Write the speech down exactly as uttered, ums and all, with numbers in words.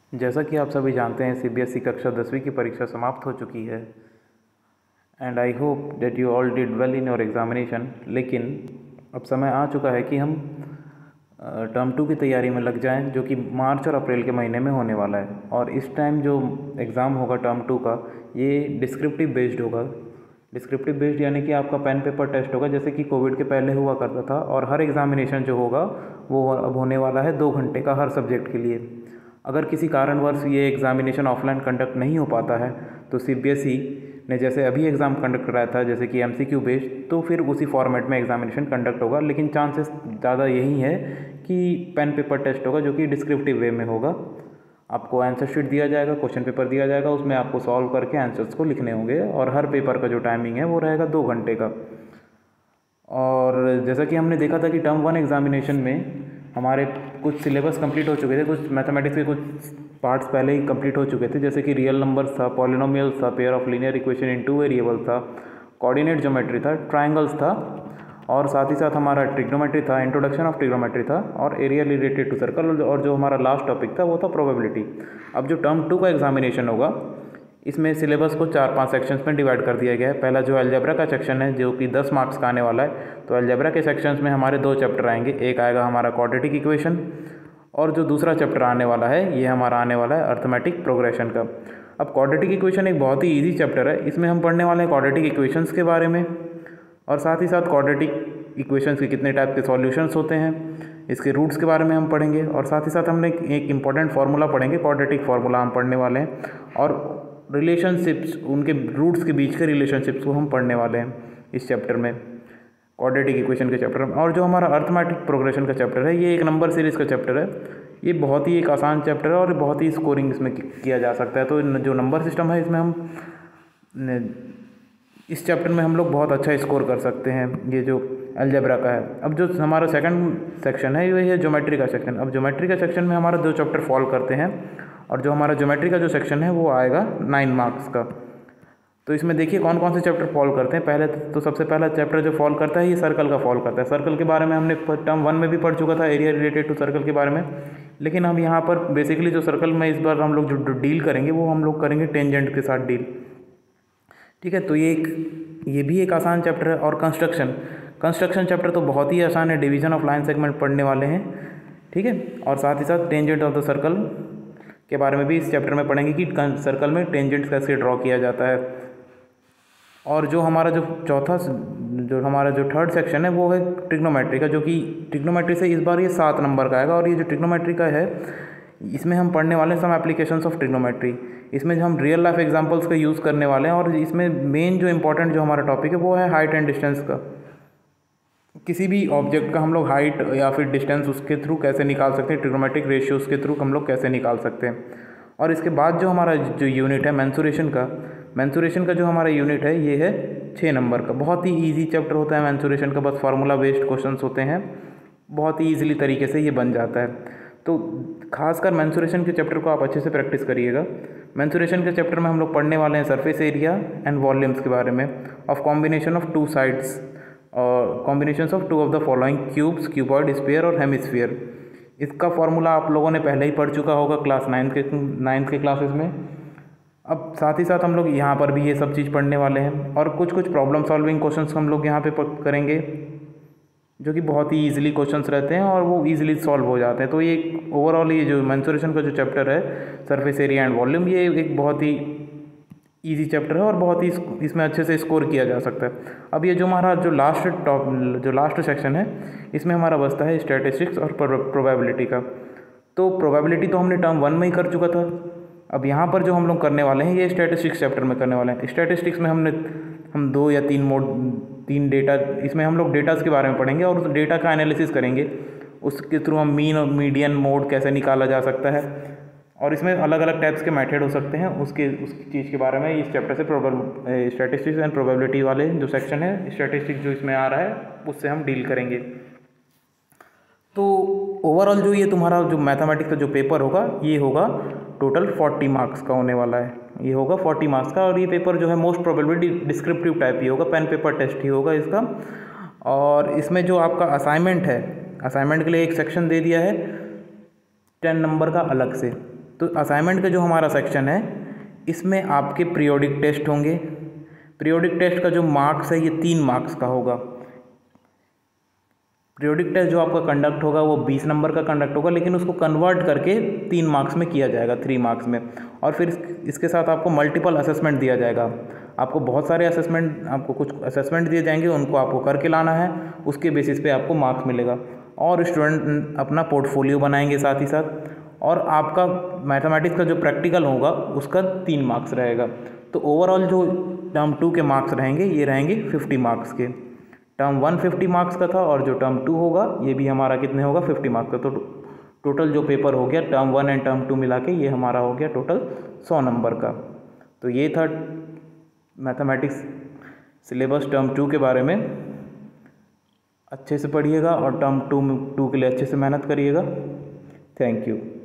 जैसा कि आप सभी जानते हैं, सी बी एस ई कक्षा दसवीं की परीक्षा समाप्त हो चुकी है and I hope that you all did well in your examination. लेकिन अब समय आ चुका है कि हम टर्म टू की तैयारी में लग जाएं, जो कि मार्च और अप्रैल के महीने में होने वाला है। और इस टाइम जो एग्ज़ाम होगा टर्म टू का, ये डिस्क्रिप्टिव बेस्ड होगा। डिस्क्रिप्टिव बेस्ड यानी कि आपका पेन पेपर टेस्ट होगा, जैसे कि कोविड के पहले हुआ करता था। और हर एग्ज़ामिनेशन जो होगा वो अब होने वाला है दो घंटे का हर सब्जेक्ट के लिए। अगर किसी कारणवश ये एग्ज़ामिनेशन ऑफलाइन कंडक्ट नहीं हो पाता है तो सी बी एस ई ने जैसे अभी एग्ज़ाम कंडक्ट कराया था, जैसे कि एम सी क्यू बेस्ड, तो फिर उसी फॉर्मेट में एग्ज़ामिनेशन कंडक्ट होगा। लेकिन चांसेस ज़्यादा यही है कि पेन पेपर टेस्ट होगा, जो कि डिस्क्रिप्टिव वे में होगा। आपको आंसर शीट दिया जाएगा, क्वेश्चन पेपर दिया जाएगा, उसमें आपको सॉल्व करके आंसर्स को लिखने होंगे। और हर पेपर का जो टाइमिंग है वो रहेगा दो घंटे का। और जैसा कि हमने देखा था कि टर्म वन एग्ज़ामिनेशन में हमारे कुछ सिलेबस कंप्लीट हो चुके थे, कुछ मैथमेटिक्स के कुछ पार्ट्स पहले ही कंप्लीट हो चुके थे, जैसे कि रियल नंबर्स था, पॉलिनोमियल्स था, pair of linear equation in two variable था, कोऑर्डिनेट ज्योमेट्री था, ट्रायंगल्स था, और साथ ही साथ हमारा ट्रिग्नोमेट्री था, इंट्रोडक्शन ऑफ ट्रिग्नोमेट्री था, और एरिया रिलेटेड टू सर्कल, और जो हमारा लास्ट टॉपिक था वो था प्रोबेबिलिटी। अब जो टर्म टू का एग्ज़ामिनेशन होगा, इसमें सिलेबस को चार पांच सेक्शंस में डिवाइड कर दिया गया है। पहला जो अलजेब्रा का सेक्शन है, जो कि दस मार्क्स का आने वाला है, तो अलजेब्रा के सेक्शंस में हमारे दो चैप्टर आएंगे। एक आएगा हमारा क्वाड्रेटिक इक्वेशन, और जो दूसरा चैप्टर आने वाला है ये हमारा आने वाला है अर्थमेटिक प्रोग्रेशन का। अब क्वाड्रेटिक इक्वेशन एक बहुत ही ईजी चैप्टर है। इसमें हम पढ़ने वाले हैं क्वाड्रेटिक इक्वेशंस के बारे में, और साथ ही साथ क्वाड्रेटिक इक्वेशंस के कितने टाइप के सॉल्यूशंस होते हैं, इसके रूट्स के बारे में हम पढ़ेंगे। और साथ ही साथ हमने एक इंपॉर्टेंट फार्मूला पढ़ेंगे, क्वाड्रेटिक फार्मूला हम पढ़ने वाले हैं, और रिलेशनशिप्स, उनके रूट्स के बीच के रिलेशनशिप्स को हम पढ़ने वाले हैं इस चैप्टर में, क्वाड्रेटिक इक्वेशन के चैप्टर में। और जो हमारा अर्थमेटिक प्रोग्रेशन का चैप्टर है, ये एक नंबर सीरीज़ का चैप्टर है। ये बहुत ही एक आसान चैप्टर है और बहुत ही स्कोरिंग इसमें किया जा सकता है। तो जो नंबर सिस्टम है, इसमें हम इस चैप्टर में हम लोग बहुत अच्छा स्कोर कर सकते हैं, ये जो अलजेब्रा का है। अब जो हमारा सेकंड सेक्शन है ये है ज्योमेट्री का सेक्शन। अब ज्योमेट्री का सेक्शन में हमारा दो चैप्टर फॉलो करते हैं, और जो हमारा ज्योमेट्री का जो सेक्शन है वो आएगा नाइन मार्क्स का। तो इसमें देखिए कौन कौन से चैप्टर फॉलो करते हैं। पहले तो सबसे पहला चैप्टर जो फॉलो करता है ये सर्कल का फॉलो करता है। सर्कल के बारे में हमने टर्म वन में भी पढ़ चुका था, एरिया रिलेटेड टू सर्कल के बारे में। लेकिन हम यहाँ पर बेसिकली जो सर्कल में इस बार हम लोग जो डील करेंगे वो हम लोग करेंगे टेंजेंट के साथ डील। ठीक है, तो ये एक ये भी एक आसान चैप्टर है। और कंस्ट्रक्शन कंस्ट्रक्शन चैप्टर तो बहुत ही आसान है, डिवीजन ऑफ लाइन सेगमेंट पढ़ने वाले हैं। ठीक है, और साथ ही साथ टेंजेंट ऑफ द सर्कल के बारे में भी इस चैप्टर में पढ़ेंगे कि सर्कल में टेंजेंट कैसे ड्रॉ किया जाता है। और जो हमारा जो चौथा जो हमारा जो थर्ड सेक्शन है वो है ट्रिग्नोमेट्री का, जो कि ट्रिग्नोमेट्री से इस बार ये सात नंबर का आएगा। और ये जो ट्रिग्नोमेट्री का है, इसमें हम पढ़ने वाले हैं सम एप्लीकेशंस ऑफ ट्रिग्नोमेट्री। इसमें जो हम रियल लाइफ एग्जांपल्स का यूज़ करने वाले हैं, और इसमें मेन जो इंपॉर्टेंट जो हमारा टॉपिक है वो है हाइट एंड डिस्टेंस का। किसी भी ऑब्जेक्ट का हम लोग हाइट या फिर डिस्टेंस उसके थ्रू कैसे निकाल सकते हैं, ट्रिग्नोमेट्रिक रेशियोज़ के थ्रू हम लोग कैसे निकाल सकते हैं। और इसके बाद जो हमारा जो यूनिट है मेंसुरेशन का, मेंसुरेशन का जो हमारा यूनिट है ये है छः नंबर का। बहुत ही इजी चैप्टर होता है मेंसुरेशन का, बस फार्मूला बेस्ड क्वेश्चंस होते हैं, बहुत ही ईजिली तरीके से ये बन जाता है। तो खासकर मेंसुरेशन के चैप्टर को आप अच्छे से प्रैक्टिस करिएगा। मेंसुरेशन के चैप्टर में हम लोग पढ़ने वाले हैं सरफेस एरिया एंड वॉल्यूम्स के बारे में, of combination of two sides, और combinations of two of the following cubes, cuboid, sphere और हेमिस्फीयर। इसका फॉर्मूला आप लोगों ने पहले ही पढ़ चुका होगा क्लास नाइन्थ के नाइन्थ के क्लासेस में। अब साथ ही साथ हम लोग यहाँ पर भी ये सब चीज़ पढ़ने वाले हैं, और कुछ कुछ प्रॉब्लम सॉल्विंग क्वेश्चंस हम लोग यहाँ पे करेंगे, जो कि बहुत ही ईजिली क्वेश्चंस रहते हैं और वो ईजिली सॉल्व हो जाते हैं। तो ये ओवरऑल ये जो मेंसुरेशन का जो चैप्टर है सरफेस एरिया एंड वॉल्यूम, ये एक बहुत ही ईजी चैप्टर है और बहुत ही इसमें अच्छे से स्कोर किया जा सकता है। अब ये जो हमारा जो लास्ट टॉप जो लास्ट सेक्शन है, इसमें हमारा बचता है स्टैटिस्टिक्स और प्रोबेबिलिटी का। तो प्रोबेबिलिटी तो हमने टर्म वन में ही कर चुका था। अब यहाँ पर जो हम लोग करने वाले हैं ये स्टैटिस्टिक्स चैप्टर में करने वाले हैं। स्टैटिस्टिक्स में हमने हम दो या तीन मोड तीन डेटा, इसमें हम लोग डेटास के बारे में पढ़ेंगे और उस डेटा का एनालिसिस करेंगे। उसके थ्रू हम मीन और मीडियन मोड कैसे निकाला जा सकता है, और इसमें अलग अलग टाइप्स के मेथड हो सकते हैं, उसके उस चीज़ के बारे में इस चैप्टर से प्रोबेबल स्टैटिस्टिक्स एंड प्रोबेबिलिटी वाले जो सेक्शन है, स्टैटिस्टिक्स जो इसमें आ रहा है उससे हम डील करेंगे। तो ओवरऑल जो ये तुम्हारा जो मैथमेटिक्स का जो पेपर होगा ये होगा टोटल फोर्टी मार्क्स का होने वाला है। ये होगा फोर्टी मार्क्स का, और ये पेपर जो है मोस्ट प्रोबेबली डिस्क्रिप्टिव टाइप ही होगा, पेन पेपर टेस्ट ही होगा इसका। और इसमें जो आपका असाइनमेंट है, असाइनमेंट के लिए एक सेक्शन दे दिया है टेन नंबर का अलग से। तो असाइनमेंट का जो हमारा सेक्शन है इसमें आपके पीरियोडिक टेस्ट होंगे। पीरियोडिक टेस्ट का जो मार्क्स है ये तीन मार्क्स का होगा। पीरियोडिक टेस्ट जो आपका कंडक्ट होगा वो बीस नंबर का कंडक्ट होगा, लेकिन उसको कन्वर्ट करके तीन मार्क्स में किया जाएगा, थ्री मार्क्स में। और फिर इसके साथ आपको मल्टीपल असेसमेंट दिया जाएगा। आपको बहुत सारे असेसमेंट आपको कुछ असेसमेंट दिए जाएंगे, उनको आपको करके लाना है, उसके बेसिस पे आपको मार्क्स मिलेगा। और स्टूडेंट अपना पोर्टफोलियो बनाएंगे साथ ही साथ। और आपका मैथमेटिक्स का जो प्रैक्टिकल होगा उसका तीन मार्क्स रहेगा। तो ओवरऑल जो टर्म टू के मार्क्स रहेंगे ये रहेंगे फिफ्टी मार्क्स के। टर्म वन फिफ्टी मार्क्स का था और जो टर्म टू होगा ये भी हमारा कितने होगा, फिफ्टी मार्क्स का। तो टोटल जो पेपर हो गया term one and term two मिला के ये हमारा हो गया टोटल सौ नंबर का। तो ये था मैथमेटिक्स सिलेबस टर्म टू के बारे में। अच्छे से पढ़िएगा और टर्म टू टू के लिए अच्छे से मेहनत करिएगा। Thank you.